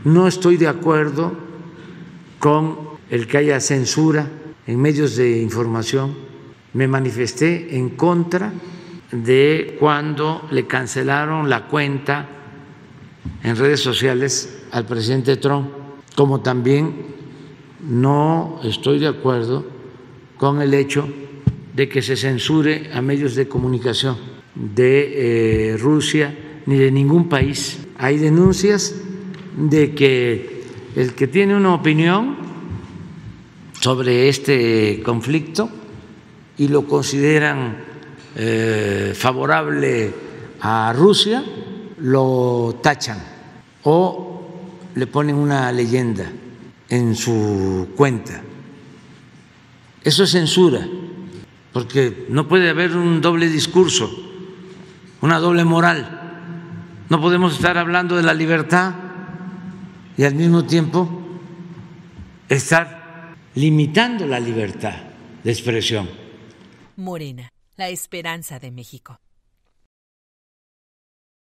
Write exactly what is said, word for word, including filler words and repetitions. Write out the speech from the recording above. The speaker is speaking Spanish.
No estoy de acuerdo con el que haya censura en medios de información. Me manifesté en contra de cuando le cancelaron la cuenta en redes sociales al presidente Trump, como también no estoy de acuerdo con el hecho de que se censure a medios de comunicación de eh, Rusia ni de ningún país. Hay denuncias de que el que tiene una opinión sobre este conflicto y lo consideran eh, favorable a Rusia, lo tachan o le ponen una leyenda en su cuenta. Eso es censura, porque no puede haber un doble discurso, una doble moral. No podemos estar hablando de la libertad y al mismo tiempo estar limitando la libertad de expresión. Morena, la esperanza de México.